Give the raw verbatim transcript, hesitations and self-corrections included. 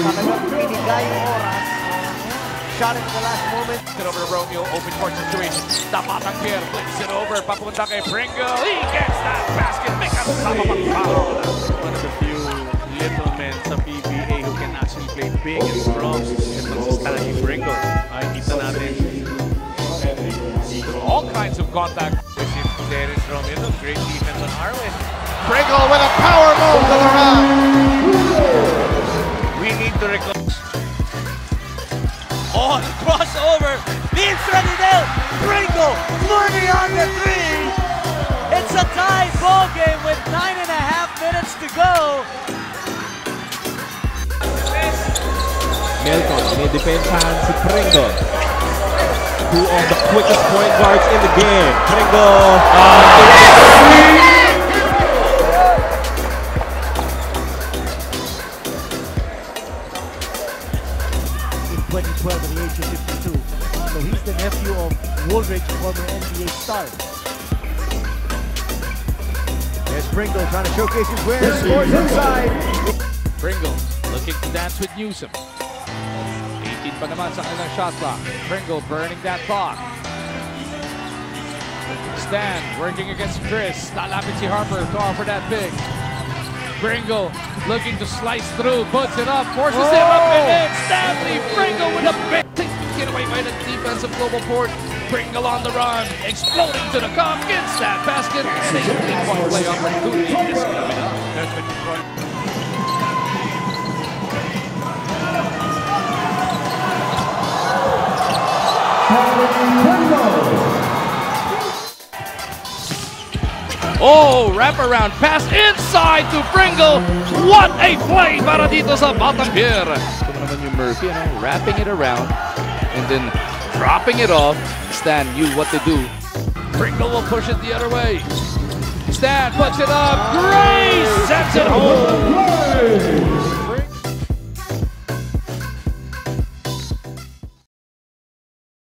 talagang binigay yung oras. Shot it in the last moment. It over to Romeo, open court situation. Tapatang Pierre flips it over. Papunta kay Pringle. He gets that basket. May kasama pang foul. One of the few little men sa P B A who can actually play big and strong. Ito si Stanley Pringle. Ay, kita natin. All kinds of contact. There is Romeo. Great defense on Arwen. Pringle with a power move to the round. We need to reclaim. On crossover, Vince Redidel, Pringle, twenty on the three. It's a tie ball game with nine and a half minutes to go. Melton, inidepensahan si Pringle. Two of the quickest point guards in the game. Pringle. Uh, twenty twelve at the age of fifty-two. So he's the nephew of Woolridge, former N B A star. There's Pringle trying to showcase his wares. Scores inside. Pringle looking to dance with Newsom. eighteen pa naman sa kanilang shot clock. Pringle burning that clock. Stan working against Chris. Lalapit si Harper to offer that big. Pringle looking to slice through, puts it up, forces oh. him up and in. Stanley Pringle with a big get away by the defensive global port. Pringle on the run, exploding to the cup, gets that basket. Same three-point play opportunity is coming up. There's what you're going. Oh, wraparound pass inside to Pringle. What a play para dito sa Batang Pier. Ito naman yung Murphy, ano? Wrapping it around and then dropping it off. Stan knew what to do. Pringle will push it the other way. Stan puts it up. Grace sets it